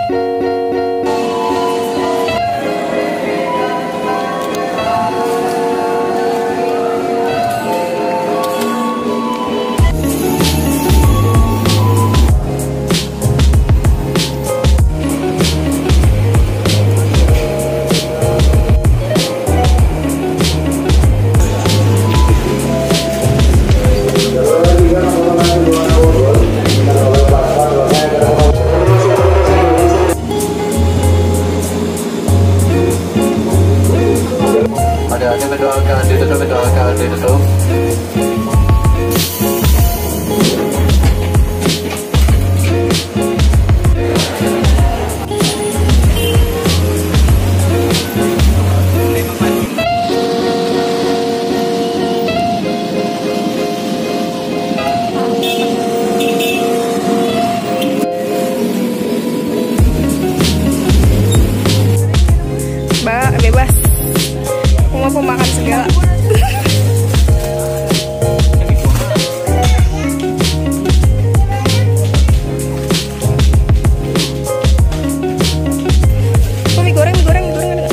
ditutup. Mbak, bebas. Mau makan segala. Mie goreng ada nggak?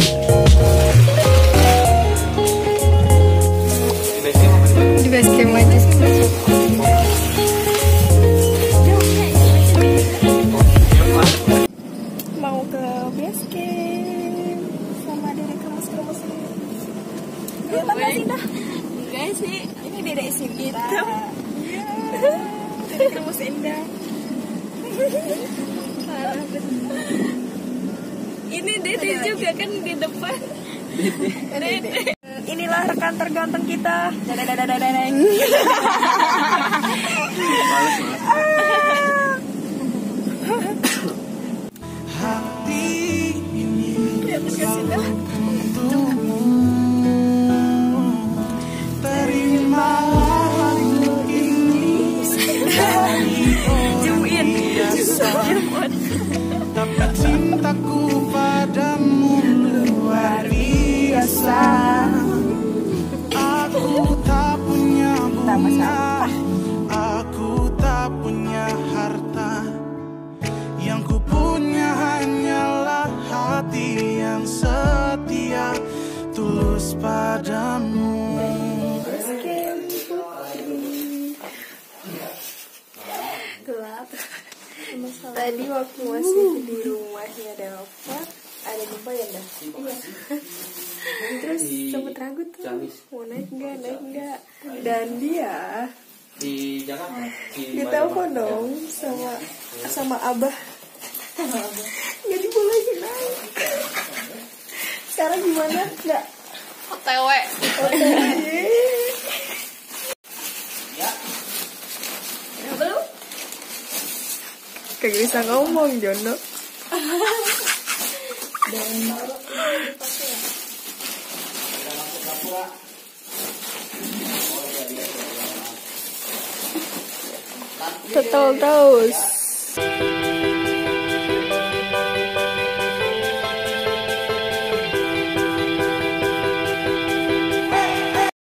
Di base camp aja sih. Mau ke base camp sama dedek kemas-kemas ini. Kelihatan gak sih dah? Enggak sih, ini dedek sini gitu. Dedek kemas indah. Ini dede juga kan di depan. Dede. Inilah rekan terganteng kita. Dadadadadadeng. Hati ini sudah. terimalah ini Jumuin. tapi cintaku padamu luar biasa. Aku tak punya bunga, aku tak punya harta, yang ku punya hanyalah hati yang setia tulus padamu. Gelap. Tadi waktu masih di rumahnya Dava, ada Dava ya dah. Iya. Terus sempet ragu tuh, mau naik enggak. Dan dia Di Jakarta. ditelepon dong sama Abah. Nggak dibolehin naik. Sekarang gimana? Nggak? OTW. Belum? Kagak bisa ngomong, Jono. Total terus.